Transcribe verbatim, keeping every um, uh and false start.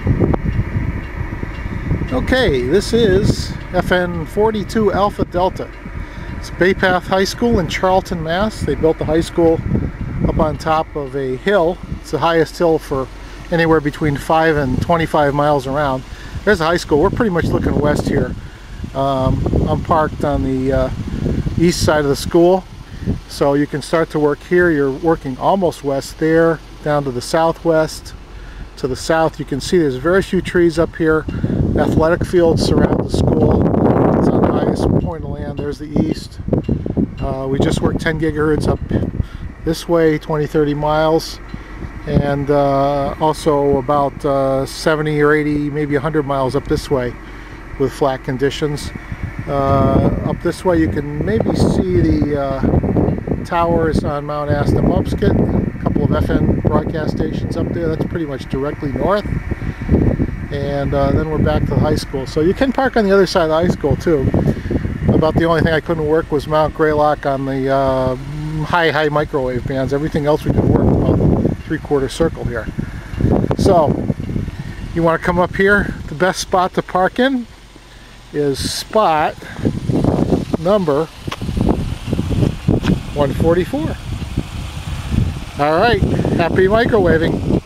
Okay, this is F N forty-two Alpha Delta. It's Baypath High School in Charlton, Mass. They built the high school up on top of a hill. It's the highest hill for anywhere between five and twenty-five miles around. There's a high school. We're pretty much looking west here. Um, I'm parked on the uh, east side of the school, so you can start to work here. You're working almost west there, down to the southwest. To the south, you can see there's very few trees up here. Athletic fields surround the school. It's on the highest point of land. There's the east. Uh, we just worked ten gigahertz up this way, twenty, thirty miles, and uh, also about uh, seventy or eighty, maybe one hundred miles up this way with flat conditions. Uh, up this way you can maybe see the uh, towers on Mount Aston-Mupskit, a couple of F N broadcast stations up there. That's pretty much directly north. And uh, then we're back to the high school. So you can park on the other side of the high school too. About the only thing I couldn't work was Mount Greylock on the uh, high, high microwave bands. Everything else we could work about three-quarter circle here. So you want to come up here. The best spot to park in is spot number one forty-four. All right, happy microwaving.